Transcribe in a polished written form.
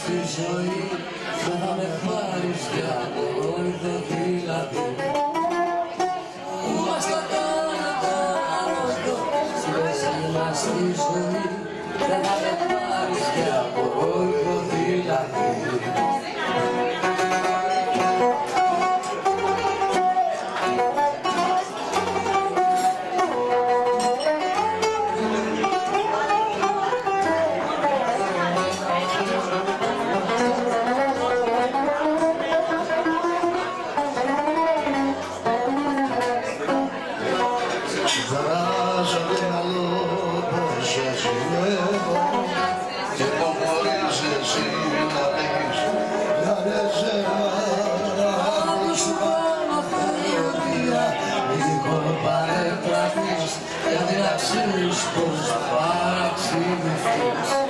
στη ζωή δεν θα με πάρεις για το δηλαδή. Μας τα κάνω εδώ σπέσιμα στη ζωή δεν θα με πάρεις για το δηλαδή. Δράζω το μυαλό πως εσύ εδώ και το μπορείς εσύ να έχεις μια ρεζέρβα. Άκου σου πάνω περιοδία λίγο παρέτραχεις γιατί να ξέρεις πως παραξενηθείς.